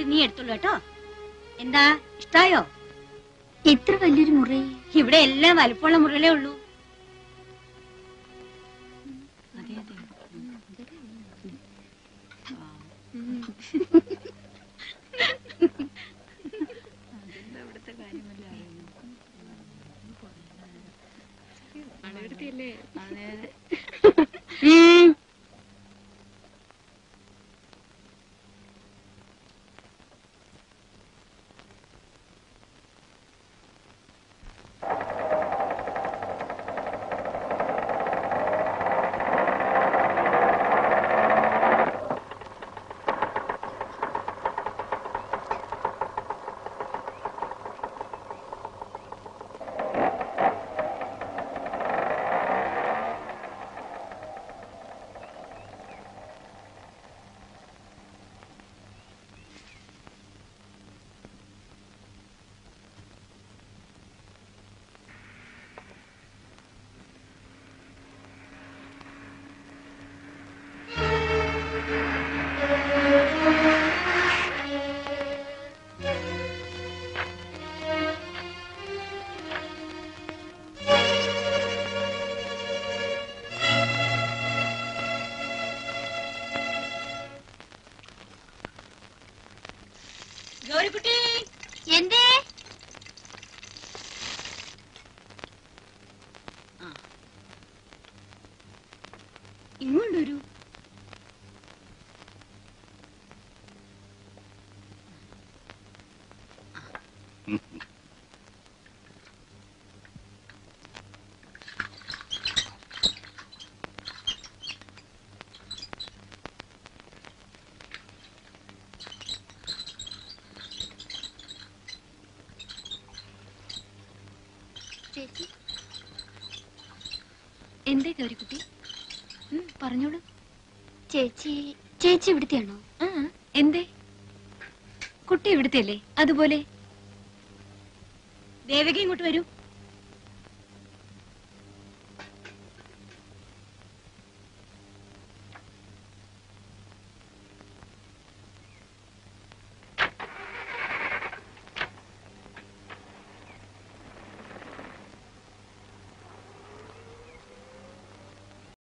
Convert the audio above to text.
കൂടി നീ എടുത്തോളൂ കേട്ടോ. എന്താ ഇഷ്ടായോ? ഇത്ര വലിയൊരു മുറി? ഇവിടെ എല്ലാം വലുപ്പമുള്ള മുറികളേ ഉള്ളൂ. ഗൗരിക്കുട്ടി, എന്തേ? ഇങ്ങോട്ട് വരൂ. ചേച്ചി, എന്തേ ഗൗരിക്കുട്ടി? പറഞ്ഞോളൂ. ചേച്ചി ഇവിടുത്തെയാണോ? എന്തേ? കുട്ടി ഇവിടുത്തെ അല്ലേ? അതുപോലെ ദേവകി ഇങ്ങോട്ട് വരൂ.